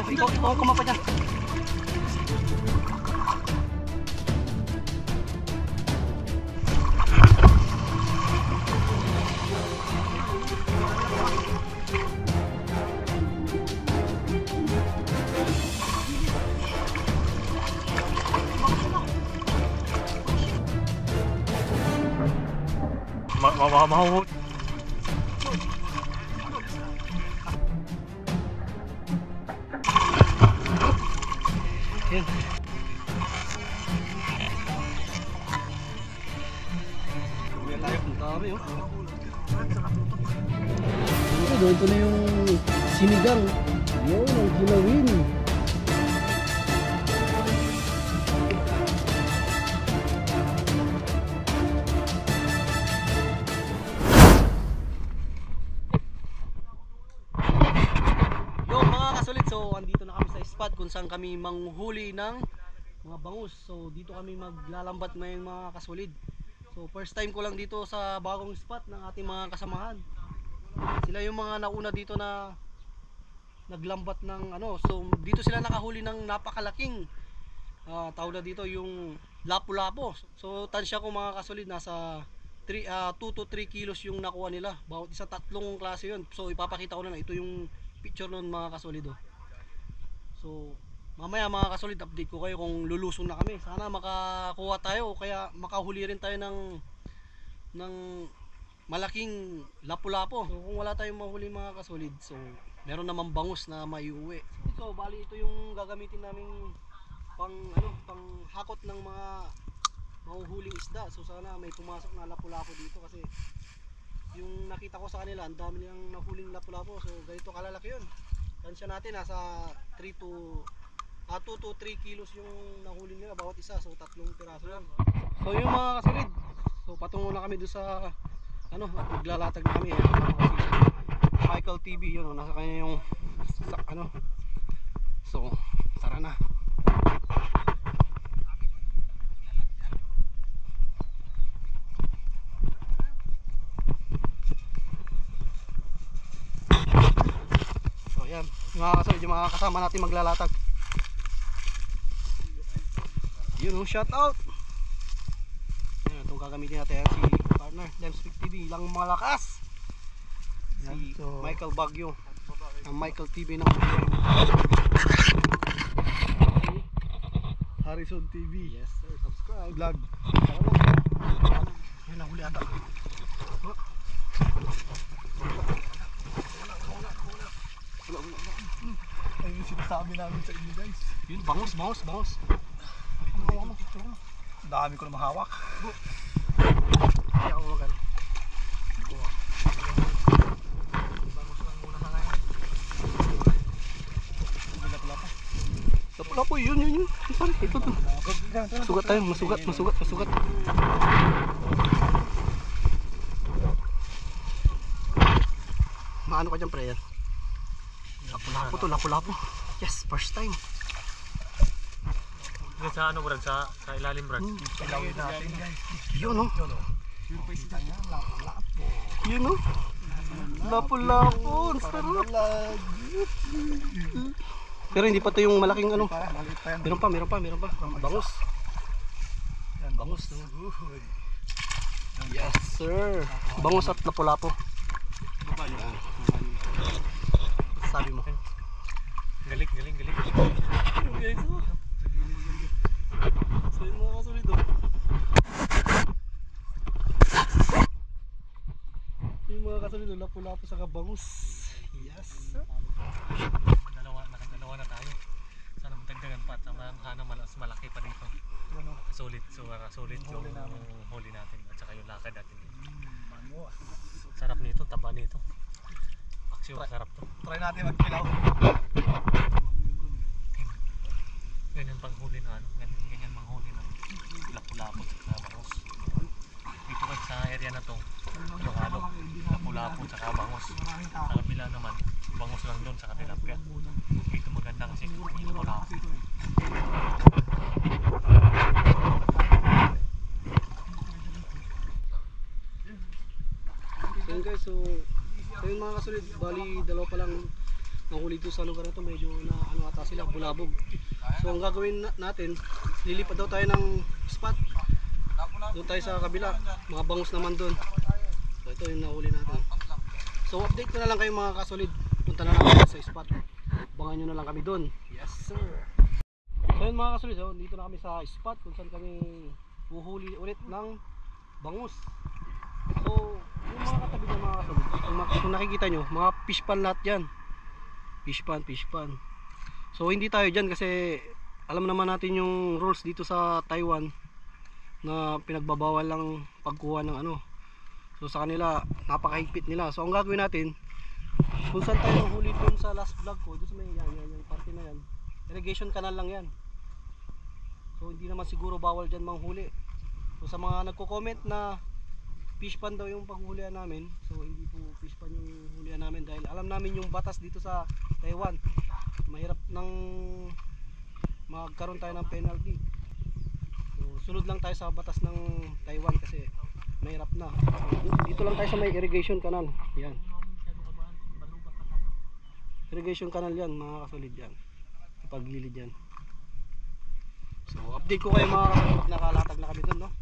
Ikaw kumapa dyan. Mahawot. Yan. Uwi tayo. Ang dami oh. Ito na yung sinigang. Yun, ang kilawin. So andito na kami sa spot kung saan kami manghuli ng mga bangus. So dito kami maglalambat ngayong mga kasulid. So first time ko lang dito sa bagong spot ng ating mga kasamahan. Sila yung mga nauna dito na naglambat ng ano. So dito sila nakahuli ng napakalaking tawag na dito yung lapu-lapo. So tansya ko mga kasulid nasa 2 to 3 kilos yung nakuha nila. Bawat isa tatlong klase yun. So ipapakita ko na ito yung picture nun mga kasolid oh. So mamaya mga kasolid update ko kayo kung lulusong na kami. Sana makakuha tayo o kaya makahuli rin tayo ng malaking lapu-lapo. So kung wala tayong mahuli mga kasolid, so meron namang bangus na maiuwi. So bali ito yung gagamitin naming pang hakot ng mga mahuhuling isda. So sana may pumasok na lapu-lapo dito kasi yung nakita ko sa kanila, ang dami nilang nahuling lapu-lapo. So ganito kalalaki yun. Tansya natin nasa 2 to 3 kilos yung nahuli nila bawat isa. So tatlong piraso lang. So yung mga kasolid, so patungo na kami doon sa naglalatag na kami Michael TV yun, nasa kanya yung so tara na. Yan, mga kasolid, yung mga kasama natin maglalatag. Yun oh, shout out. Yan, itong gagamitin natin si partner Lemspeak TV, lang malakas. Si so, Michael Bagyo, ang Michael TV ng Harrison TV. Yes sir, subscribe. Vlog. Yan, nahuli ata. Ayun yung sinasabi namin sa inyo guys. Yun, bangus. Dami ko na mahawak. Kaya ako magal. Bangus lang muna sa ngayon. Lapu-lapo, yun. Ito. Masugat tayo, masugat. Maano ka dyan pre? Lapu-lapo. Yes, first time. Sa ano Brad? Sa ilalim Brad? Ilawin natin guys. Yun oh. Yun pa isda niya, lapu-lapo. Yun oh. Lapu-lapo. Ang sarap. Pero hindi pa ito yung malaking ano. Maliit pa yan. Meron pa. Bangus. Yan, Bangus. Yes sir. Bangus at lapu-lapo. Sabi mo. Galing. Guys oh. So yun mga kasolid oh. Yung mga kasolid oh, lapu-lapo sa kabangus. Yes sir. Nakadalawa na tayo. Sana matagdagan pa at sana mas malaki pa dito. Solid yung huli natin at saka yung lakad natin. Sarap nito, taba nito. Aksyo, sarap to. Try natin magpilaw. Ganyan panghuli na ganyan manghuli ng lapu-lapo sa bangus. Dito kasi sa area na to, Ilocano, lapu-lapo sa bangus. Sa kabila naman, bangus lang doon sa tilapia. Dito maganda kasi lapu-lapo. So yun guys, so yun mga kasolid, bali dalawa pa lang nahuli dito sa lugar na to, medyo na ano ata sila, bulabog. So ang gagawin natin, lilipat daw tayo ng spot. Doon tayo sa kabila, mga bangus naman doon. So ito yung nahuli natin. So update ko na lang kayo mga kasolid. Punta na lang tayo sa spot. Abangan nyo na lang kami doon. Yes sir. So yun mga kasolid, dito na kami sa spot kung saan kami huhuli ulit ng bangus. So yung mga katabi ng mga kasolid, kung nakikita nyo, mga fish pan lahat yan. Fish pan. So hindi tayo dyan kasi alam naman natin yung rules dito sa Taiwan na pinagbabawal lang pagkuha ng ano. So sa kanila napakahigpit nila. So ang gagawin natin, kung saan tayo huli dun sa last vlog ko, dun sa may yung parte na yan, irrigation canal lang yan. So hindi naman siguro bawal dyan manghuli. So sa mga nagko-comment na fish pan daw yung paghuhulihan namin, so hindi po fish pan yung hulihan namin dahil alam namin yung batas dito sa Taiwan. Mahirap nang magkaroon tayo ng penalty. So sunod lang tayo sa batas ng Taiwan kasi mahirap na. Dito lang tayo sa may irrigation canal. Yan. Irrigation canal yan mga kasolid yan. Paglilid yan. So update ko kayo mga kasolid pag nakalatag na kami dun, no?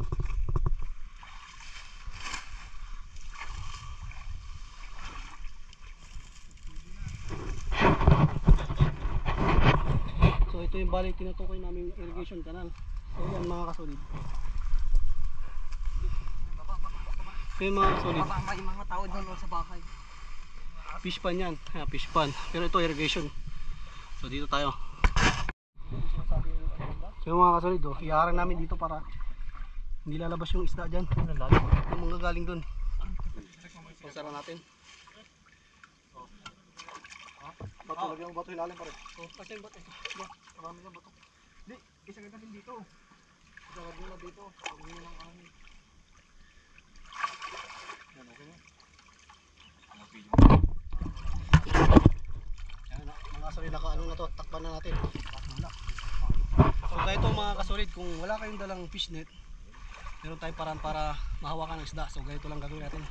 So ito yung balik tinutukoy namin irrigation canal. So yan mga kasolid. So yung mga kasolid, May mga tao doon sa bahay. fish pan yan. Fish pan. Pero ito irrigation. So dito tayo. So yung mga kasolid, iarang namin dito para hindi lalabas yung isda dyan. Yung mga galing dun. Pagsara natin. Bato, lagyan mo bato ilalim pare. Kasi yung bato. Marami na bato. Hindi, isa ka kasi dito. Isagad nyo na dito. Pag nyo ng angin. Yan, okay na. Yan, mga kasolid, naka-ano na to. Takpan na natin. So kaya ito mga kasolid, kung wala kayong dalang fish net, meron tayong paraan para mahawakan ng isda. So ganito lang gagawin natin.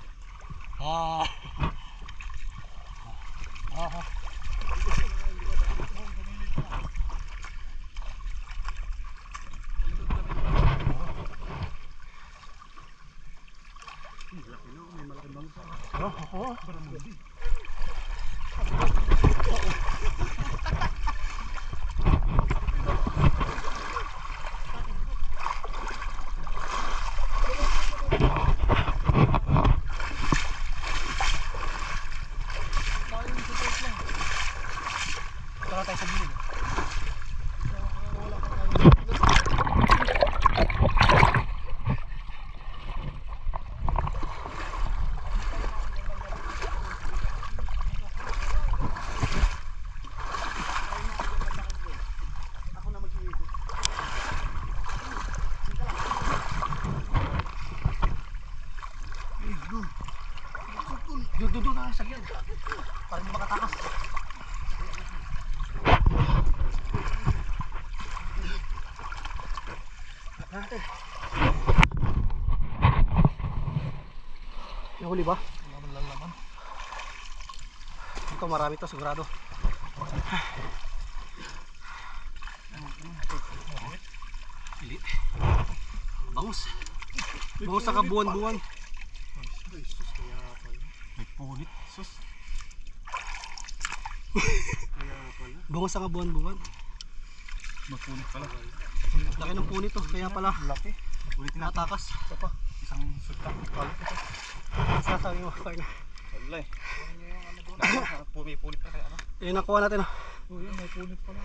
Tara tayo sa gilid. Dudu na sa gilid. Para hindi makatakas. Natin. May huli ba? Laman. Ito marami to sigurado. Pili. Bangus. Bangus sa kabuan-buwan. May punit. Sus. Bangus sa kabuan-buwan. Magpunit pala. Laki ng punit to, kaya pala Laki. Ulitin natin. natakas. Ito pa. Isang sultan. Palit ito. Sasabi mo pa na. Wala eh. May punit pa kaya ano? Eh nakuha natin ah. Oh yun, may punit pala.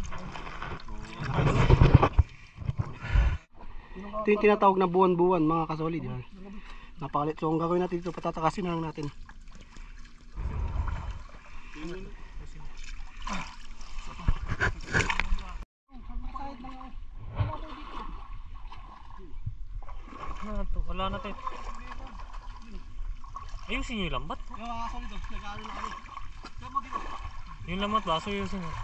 Ito yung tinatawag na buwan-buwan mga kasolid. Yan. Napakalit. So ang gagawin natin dito, patatakasin na lang natin. Wala na tayo. Ayusin nyo yung lambat. Yung mga kasolid, nag-aaral na kami. Kaya mo dito. Yung lambat ba? So ayusin nyo.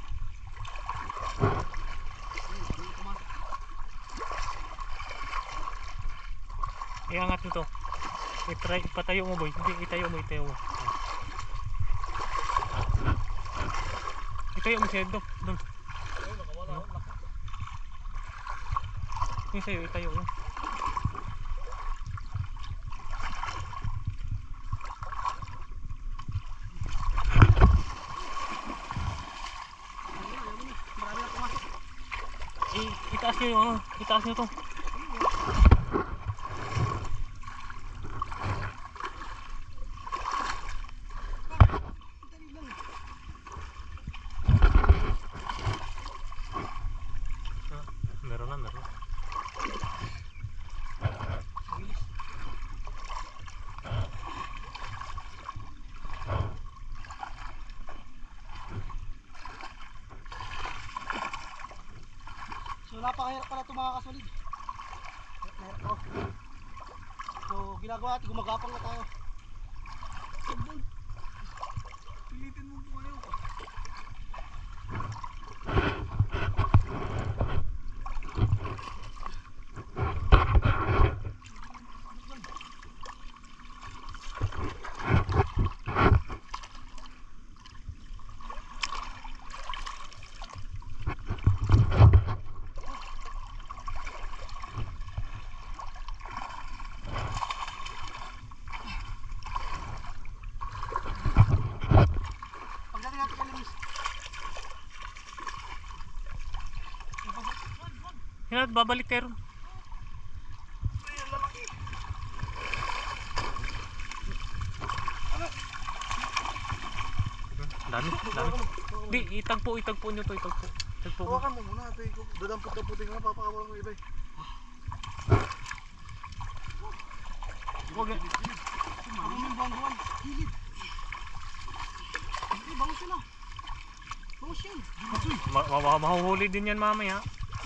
Iangat nyo to. Ipatayo mo boy. Hindi, itayo mo. Itayo mo siya doon. Doon. Yung sa'yo, itayo mo. Marami na pumasok. Itaas nyo yung ano. Itaas nyo to. Dali lang. Meron na, meron. Bilis. So napakahirap pala ito mga kasolid. Hirap to. So ginagawa natin, gumagapang na tayo. Pilitin mo po kayo. Pagdating natin kay Luis. Hinat, babalik tayo ron. Dami, dami. Di, itagpo nyo to, itagpo. Itagpo mo. Hawakan mo muna, ate. Dadampot-damputin ka, papakawalan mo iba eh. Huwag yan. Ako yung buwan-buwan. Gilid. Hindi, bangus yun ah. Bangus yan. Mahuhuli din yan mamaya.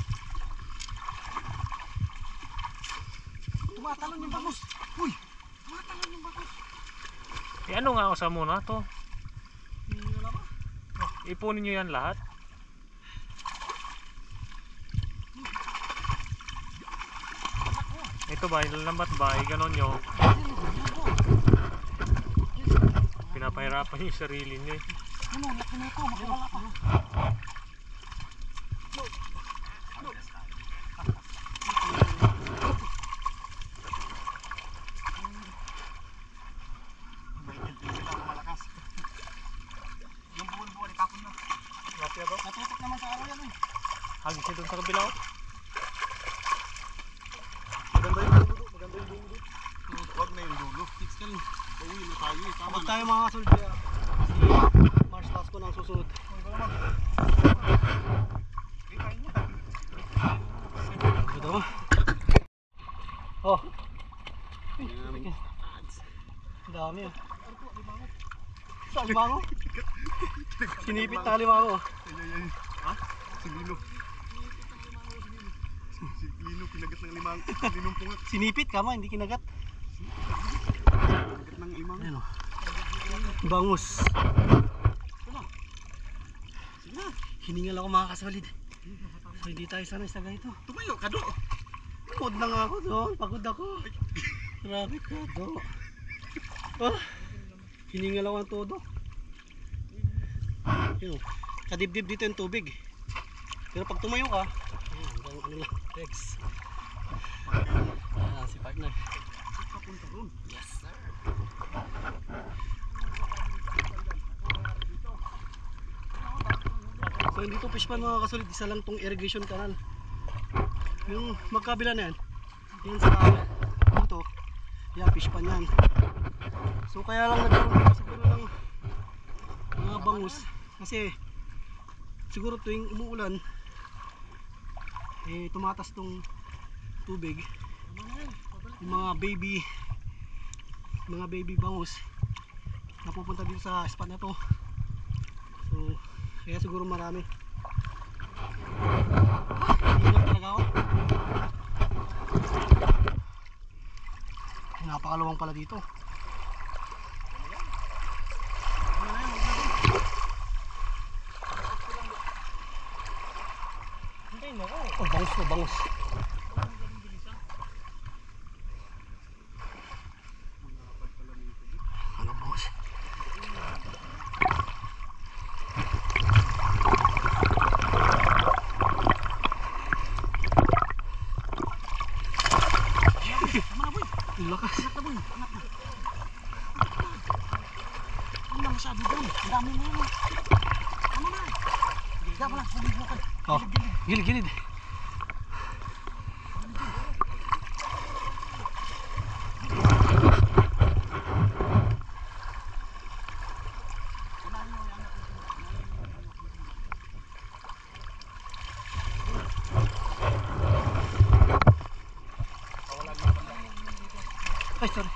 Tumatalon yung bangus. Uy! Tumatalon yung bangus. Eh ano nga usa muna to? Hindi na ba? Ipunin nyo yan lahat. Ito ba, ilalambat ba? Ganon nyo. Pinapahirapan nyo yung sarili nyo eh. Ano, laki na ito. Makiwala pa. Yung buwan-buwan, itapon na. Lapya ba? Natutok naman sa araw yan eh. Hagis nyo dun sa kabila oh. Maganda yung dulo, maganda yung dulo. Huwag na yung dulo. Fix ka rin. Uwi na tayo eh, tama Kapag na. tayo mga kasolid kaya si Mars Lasco na ang susunod. Ito mo. Oh. Ang dami ah. Saan limango? Sinipit na limango. Ay. Ha? Si Lino. Si Lino, kinagat ng limang. Linong pungat. Sinipit kama, hindi kinagat. Kinagat ng limang. Ayan o. Bangus. Hiningal ako mga kasolid. So hindi tayo sanay sa ganito. Tumayo, kado. Pagod na nga ako doon. Pagod ako. Grabe ka do. Oh, hiningal ako ng todo. Yun, kadibdib dito yung tubig. Pero pag tumayo ka, hanggang ano lang, Rex. Si partner. Papunta ron. Yes sir. So hindi to fish pan mga kasolid, isa lang tong irrigation canal. Yung magkabila na yan, yan sa dito, yan fish pan yan. So kaya lang nagkaroon siguro ng mga bangus kasi siguro tuwing umuulan eh tumatas tong tubig, yung mga baby bangus napupunta dito sa spot na to. So kaya siguro marami. Hindi lang talaga ako. Napakaluwang pala dito. Oh, bangus to, bangus. Ano bangus? masyado dyan. Ang dami mo yun. Tama na. Kaya pala, bumibukad. Oh, gilid, gilid. Ay, sorry.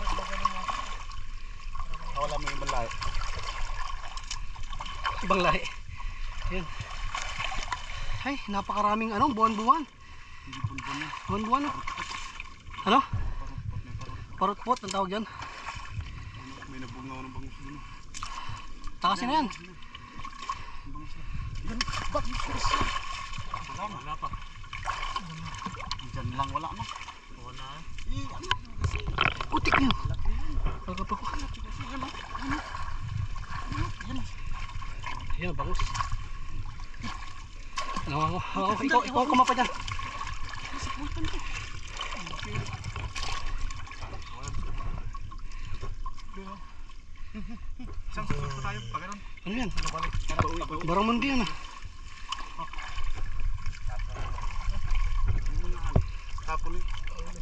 Wala mo yung balay. Ibang lahi. Ayan. Ay, napakaraming buwan-buwan. Hindi pun-pun yun. Buwan-buwan. Ano? Parot-pot. Parot-pot ang tawag dyan. May nabungaw ng bangus doon. Takasin na yan. Bangus na. Yan, bangus. Wala pa. Diyan lang wala na. Wala. Putik niyo. Pagkat ako. Ayan, bangus. Ikaw kumapa dyan. Isang susunod pa tayo. Pagkaroon. Ano yan? Balik. Baramundi yan ah. Tapon eh.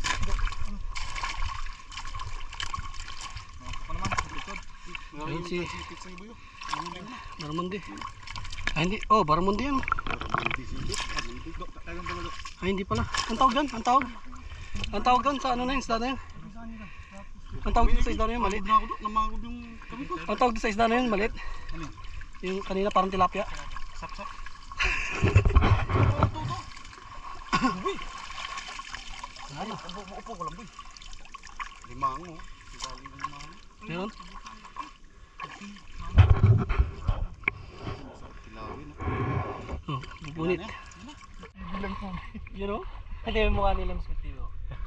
Ako naman. Likod. Ayun si Sipit sa ibo yun. Baramundi. Ay hindi. Oh, Baramundi yan. Ay hindi pala. Ang tawag dyan? Ang tawag? Ang tawag dyan sa ano na yun? Isda na yun? Ang tawag dyan sa isda na yun? Maliit. Namangod yung kami ko. Ang tawag dyan sa isda na yun? Maliit. Ano? Yung kanina parang tilapia. Sap-sap. Ano? Upo ko lang boy. Limango. Galing ng limango. Meron? Kilawin. Oh, bubunit. Bilang po. Yun o? Hindi mo mukha nilang sweetie.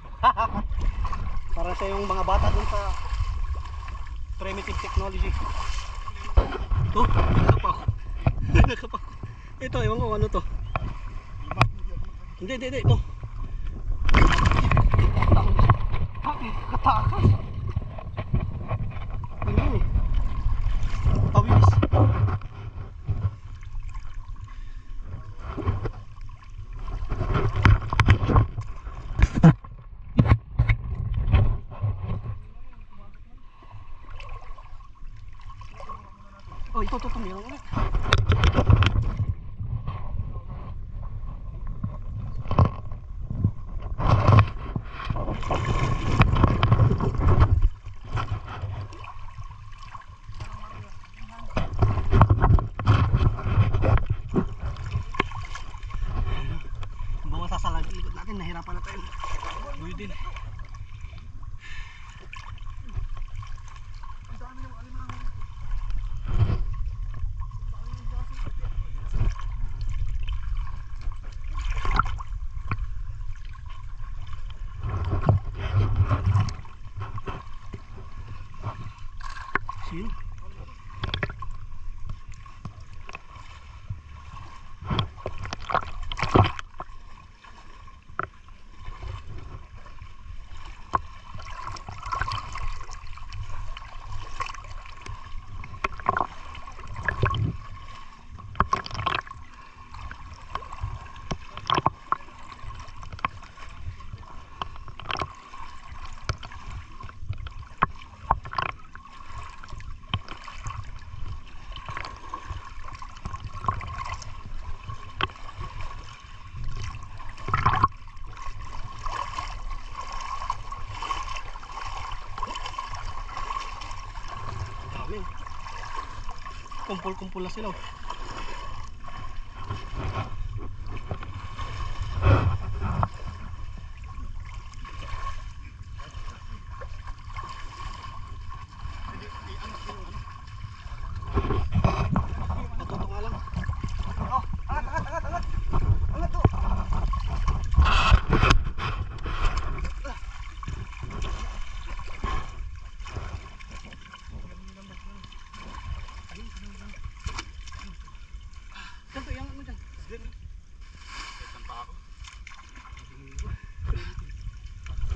Para sa yung mga bata dun sa primitive technology. Oh, nakapak. Nakapak. Ito, ewan ko ano to. Hindi, ito. Katakas. Ano yun? Tawilis. Oh, ito, meron ulit. Bawa sasalag likod natin, nahirapan na tayo. Buyo din. Sino? Dami. Kumpul-kumpul na sila. Natuto nga lang. Ganto yang ano dyan? Saan pa ako?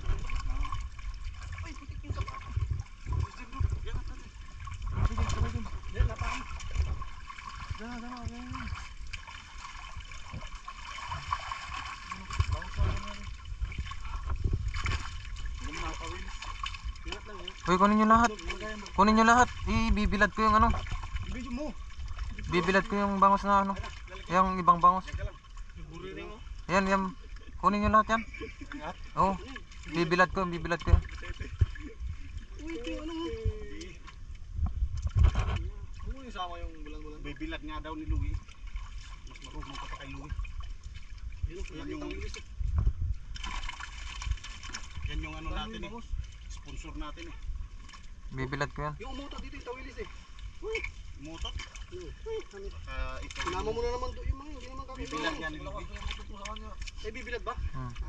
Ay, putik yung sapato. Yan natin. Uy, kunin nyo lahat. Kunin nyo lahat. Bibilad ko yung ano. Bibilad ko yung bangos na ano. Yung ibang bangos. Yan. Kunin nyo lahat yan. Oo. Bibilad ko yan. Bibilad nga daw ni Louie. Mas marunong ka pa kay Louie. Yan yung ano natin eh. Sponsor natin eh. Bibilad ko yan. Yung umutot dito yung tawilis eh. Umutot. Sinama mo na naman doon yung mga hindi naman kami. Bibilad nga ni Louie. Eh, bibilad ba?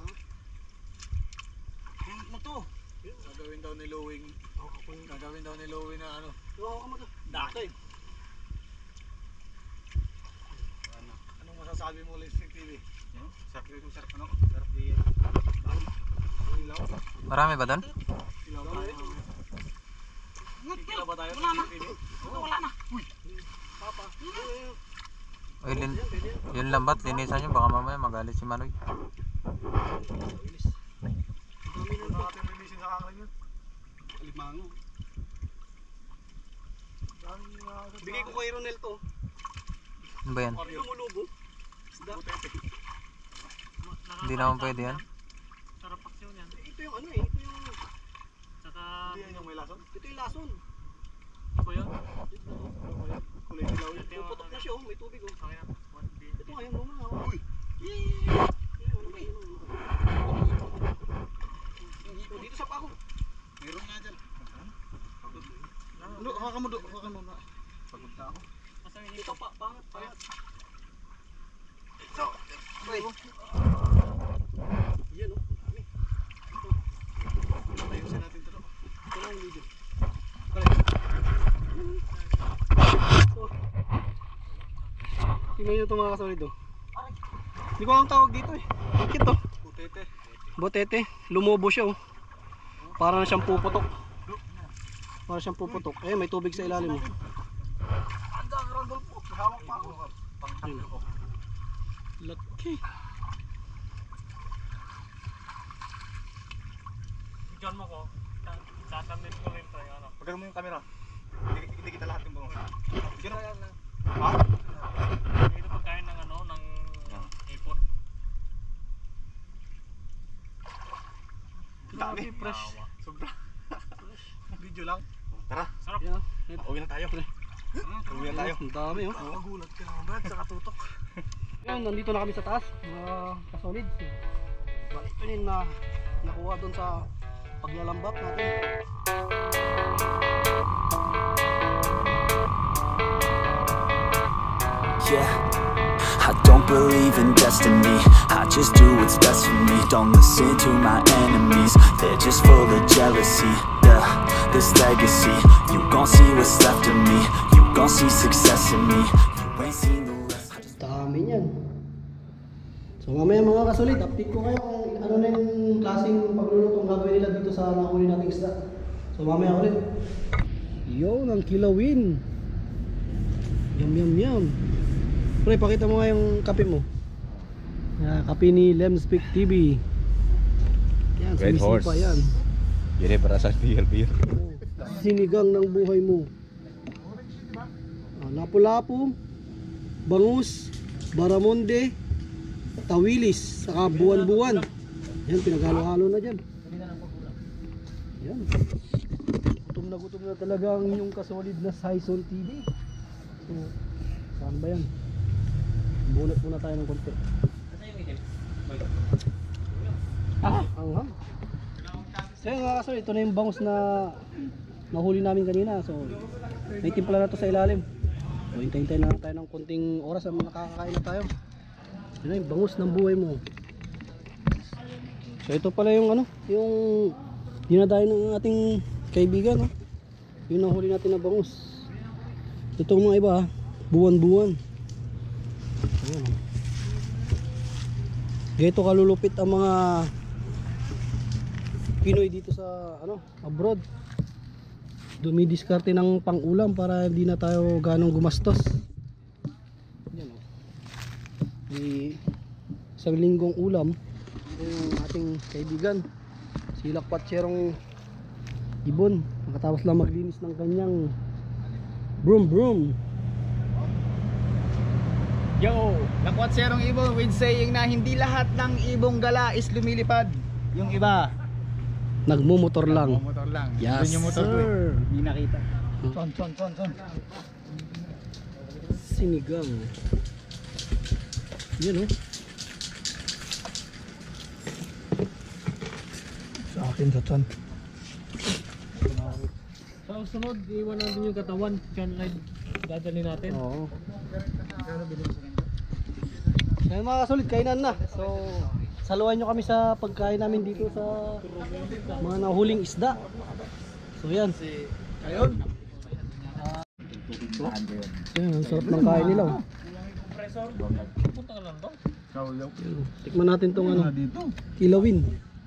Ano mo to? Gagawin daw ni Louie na ano. Hawakan mo to. Dati. Anong masasabi mo Listening TV? Sarap ano? Sarap di ilaw. Marami ba doon? Ilaw tayo. Kikila ba tayo? Wala na. Uy. Papa. Uy, yun lambat. Linisan nyo. Baka mamaya magalit si Manoy. Ano natin linisin sa kaklan yun? Alimango. Bigay ko kay Ronel to. Ano ba yan? Lumulubo. Isda. Hindi naman pwede yan. Sarap paksiw niyan. Ito yung ano eh. Ito yung... Saka, Hindi yan yung may lason? Ito yung lason. ano ba yun? Kulay ilaw yun. Puputok na siya oh. May tubig oh. Okay na. Ito nga yung luma. Uy! Dito sa pako. Meron nga dyan. Ano? Hawakan mo doon. Hawakan mo na. Pagod na ako. Ito pa. Pangat. So, Uy. Yan oh. ayusin natin ito. Ito lang yung video. Tingnan nyo ito mga kasolid oh. Hindi ko alam tawag dito eh. Bakit to? Putete. Botete. Lumobo siya oh. Para na siyang puputok. Eh may tubig sa ilalim oh. Andang Rodolfo. Hawak pa ako. Pangtanggal ko. Laki. Diyan mo ko. Tatamit ko rin tayo. Ano? Pagano mo yung camera. Hindi kita lahat yung bangos. Sige na. Dito pagkain ng ano, ng ipon. Dami. Fresh. Sobra. Video lang. Tara. Sarap. Yan. Uwi na tayo. Uwi na tayo. Ang dami oh. Magulat ka naman Brad sa katutok. Yan, nandito na kami sa taas, mga kasolid. Balik ito yun na nakuha doon sa paglalambak natin. Yeah, I don't believe in destiny. I just do what's best for me. Don't listen to my enemies. They're just full of jealousy. Yeah, this legacy. You gon' see what's left of me. You gon' see success in me. You ain't seen the rest. Dami niyan. So mamaya mga kasolid, update ko kayo kung ano na yung klaseng paglulutong gagawin nila dito sa nahuli nating isda. So mamaya ulit. Yo, ng kilawin. Yum. Pre, pakita mo nga yung kape mo. Kape ni Lemspeak TV. Yan, Red sumisipa Horse. yan. Yun para sa beer. Sinigang ng buhay mo. Lapu-lapu, bangus, baramonde, tawilis, saka buwan-buwan. Yan, pinaghalo-halo na dyan. Yan. Gutom na talaga ang inyong kasolid na Saison TV. So, saan ba yan? Bunot muna tayo ng konti. Anghang. So yun mga kasolid, ito na yung bangus na nahuli namin kanina. So, may timpla na to sa ilalim. So, hintay-hintay na lang tayo ng konting oras na nakakakain na tayo. Yun na yung bangus ng buhay mo. So, ito pala yung ano, yung dinadayo ng ating kaibigan. No? Yung nahuli natin na bangus. Ito mga iba, buwan-buwan. Ayan. Ganito kalulupit ang mga Pinoy dito sa ano, abroad. Dumidiskarte ng pang-ulam para hindi na tayo ganong gumastos. May isang linggong ulam. Ito yung ating kaibigan, si Lakpatserong Ibon. Nakatapos lang maglinis ng kanyang broom. Yo, Lakpatserong Ibon with saying na hindi lahat ng ibong gala is lumilipad. Yung iba, Nagmumotor lang. motor lang. Yes, Doon yung motor ko eh. sir. Hindi nakita. Son. Sinigang. Yan, oh. Sa akin, sa tiyan. Sa sunod, iwan natin yung katawan. Diyan ay dadali natin. Oo. Kaya mga kasulit, kainan na. So, saluhan nyo kami sa pagkain namin dito sa mga nahuling isda. So, yan. Ayun. So, yan, ang sarap ng kain nila. Oh. Punta ka lang doon. Yan, oh. Tikman natin tong ano, Dito. kilawin.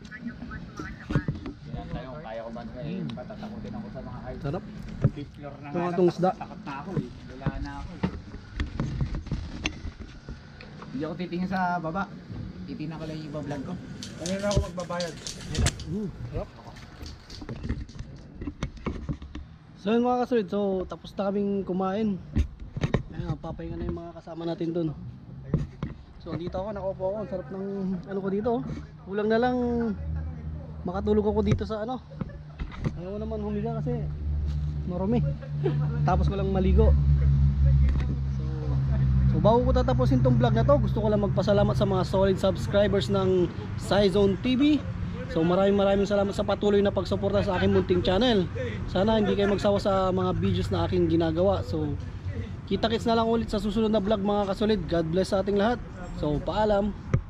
Kaya ko ba patatakutin ako sa mga height. Sarap. Fifth floor na Ito itong isda. Takot na ako eh. Wala na ako eh. Hindi ako titingin sa baba. Titingnan ko lang yung iba vlog ko. Kanina ako magbabayad. Sarap. So yun mga kasulit, so tapos na kaming kumain. Ayun, papahinga na yung mga kasama natin dun. So dito ako, nakaupo ako. Ang sarap ng ano ko dito. Kulang na lang makatulog ako dito sa ano. Ayaw ko naman humiga kasi marumi. Tapos ko lang maligo. So bago ko tatapusin tong vlog na to, gusto ko lang magpasalamat sa mga solid subscribers ng Cyzone TV. So maraming salamat sa patuloy na pagsuporta sa aking munting channel. Sana hindi kayo magsawa sa mga videos na aking ginagawa. So kita-kits na lang ulit sa susunod na vlog mga kasolid. God bless sa ating lahat. So paalam.